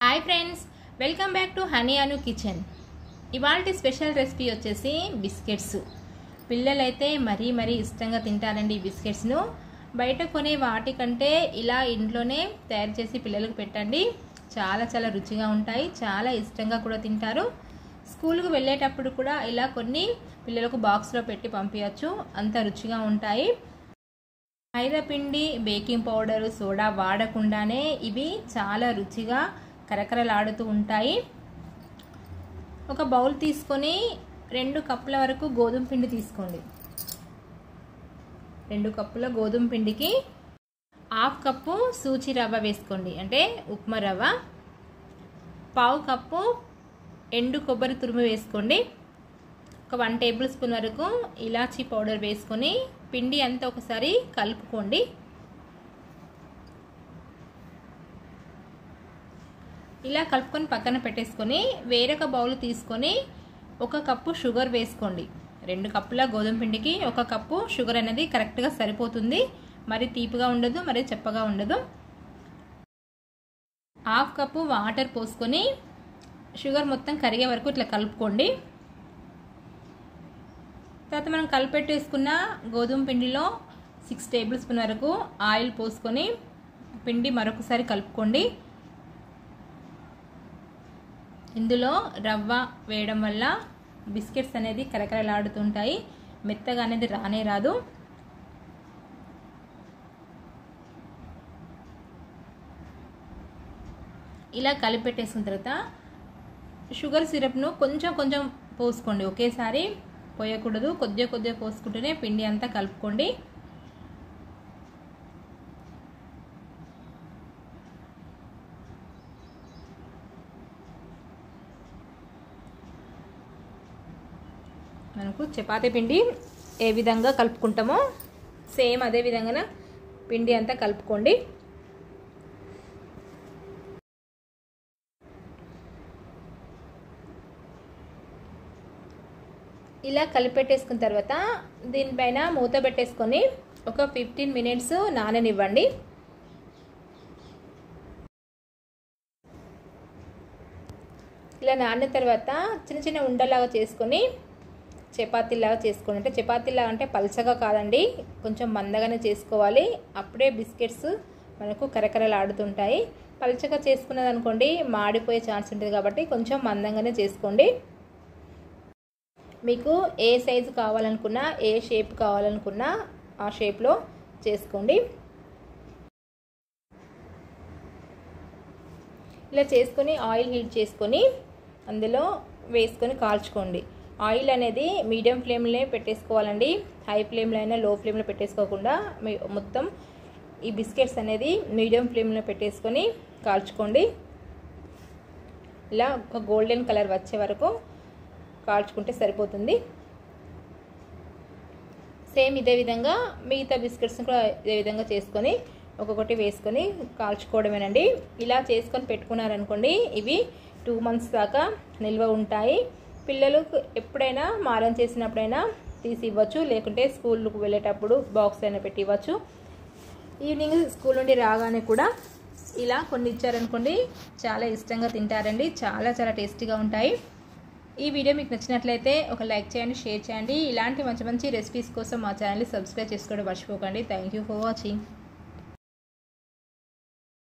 Hi friends, welcome back to honey Anu kitchen. ఇవాల్టి special recipe వచ్చేసి biscuits. పిల్లలైతే మరీ ఇష్టంగా తింటారండి ఈ బిస్కెట్స్ను. బయట కొనే వాటికంటే ఇలా ఇంట్లోనే తయారు చేసి పిల్లలకు పెట్టండి. చాలా రుచిగా ఉంటాయి, చాలా ఇష్టంగా కూడా తింటారు. స్కూల్కి వెళ్ళేటప్పుడు కూడా ఇలా కొన్ని పిల్లలకు బాక్స్లో పెట్టి పంపించవచ్చు, అంత రుచిగా ఉంటాయి. మైదా పిండి, బేకింగ్ పౌడర్, సోడా వాడకుండానే ఇవి చాలా రుచిగా కరకరలాడుతూ ఉంటాయి. ఒక బౌల్ తీసుకొని 2 కప్పుల వరకు గోధుమ పిండి తీసుకోండి. 2 కప్పుల గోధుమ పిండికి 1/2 కప్పు సూచి రవ్వ వేసుకోండి, అంటే ఉప్మా రవ్వ. 1/2 కప్పు ఎండు కొబ్బరి తురుము వేసుకోండి. ఒక 1 టేబుల్ స్పూన్ వరకు ఇలాచీ పౌడర్ వేసుకొని పిండి అంతా ఒకసారి కలుపుకోండి. ఇలా కలుపుకొని పక్కన పెట్టేసుకొని వేరొక బౌల్ తీసుకొని 1 కప్పు షుగర్ వేసుకోండి. 2 కప్పుల గోధుమ పిండికి 1 కప్పు షుగర్ అనేది కరెక్ట్గా సరిపోతుంది. మరి తీపిగా ఉండదు, మరి చప్పగా ఉండదు. 1/2 కప్పు వాటర్ పోసుకొని షుగర్ మొత్తం కరిగే వరకు ఇట్లా కలుపుకోండి. తర్వాత మనం కలిపెట్టేసుకున్న గోధుమ పిండిలో 6 టేబుల్ స్పూన్ వరకు ఆయిల్ పోసుకొని పిండి మరొకసారి కలుపుకోండి. ఇందులో రవ్వ వేయడం వల్ల బిస్కెట్స్ అనేది కరకరలాడుతుంటాయి, మెత్తగా అనేది రానే రాదు. ఇలా కలిపెట్టేసుకున్న తర్వాత షుగర్ సిరప్ను కొంచెం పోసుకోండి, ఒకేసారి పోయకూడదు. కొద్దిగా పోసుకుంటూనే పిండి అంతా కలుపుకోండి. మనకు చపాతీ పిండి ఏ విధంగా కలుపుకుంటామో సేమ్ అదే విధంగా పిండి అంతా కలుపుకోండి. ఇలా కలిపెట్టేసుకున్న తర్వాత దీనిపైన మూత పెట్టేసుకొని ఒక 15 మినిట్స్ నాననివ్వండి. ఇలా నానిన తర్వాత చిన్న ఉండలాగా చేసుకొని చపాతీలాగా చేసుకోండి. అంటే చపాతీలాగా అంటే పల్చగా కాదండి, కొంచెం మందగానే చేసుకోవాలి. అప్పుడే బిస్కెట్స్ మనకు కరకరలాడుతుంటాయి. పల్చగా చేసుకున్నది అనుకోండి మాడిపోయే ఛాన్స్ ఉంటుంది, కాబట్టి కొంచెం మందంగానే చేసుకోండి. మీకు ఏ సైజు కావాలనుకున్నా, ఏ షేప్ కావాలనుకున్నా ఆ షేప్లో చేసుకోండి. ఇలా చేసుకొని ఆయిల్ హీట్ చేసుకొని అందులో వేసుకొని కాల్చుకోండి. ఆయిల్ అనేది మీడియం ఫ్లేమ్లో పెట్టేసుకోవాలండి. హై ఫ్లేమ్లో అయినా లో ఫ్లేమ్లో పెట్టేసుకోకుండా మొత్తం ఈ బిస్కెట్స్ అనేది మీడియం ఫ్లేమ్లో పెట్టేసుకొని కాల్చుకోండి. ఇలా ఒక గోల్డెన్ కలర్ వచ్చే వరకు కాల్చుకుంటే సరిపోతుంది. సేమ్ ఇదే విధంగా మిగతా బిస్కెట్స్ని కూడా ఇదే విధంగా చేసుకొని ఒక్కొక్కటి వేసుకొని కాల్చుకోవడమేనండి. ఇలా చేసుకొని పెట్టుకున్నారనుకోండి ఇవి 2 మంత్స్ దాకా నిల్వ ఉంటాయి. పిల్లలకు ఎప్పుడైనా మారం చేసినప్పుడైనా తీసి ఇవ్వచ్చు, లేకుంటే స్కూల్కి వెళ్ళేటప్పుడు బాక్స్ అయినా పెట్టి ఇవ్వచ్చు. ఈవినింగ్ స్కూల్ నుండి రాగానే కూడా ఇలా కొన్ని ఇచ్చారనుకోండి చాలా ఇష్టంగా తింటారండి. చాలా టేస్టీగా ఉంటాయి. ఈ వీడియో మీకు నచ్చినట్లయితే ఒక లైక్ చేయండి, షేర్ చేయండి. ఇలాంటి మంచి రెసిపీస్ కోసం మా ఛానల్ని సబ్స్క్రైబ్ చేసుకోవడం మర్చిపోకండి. Thank you for watching.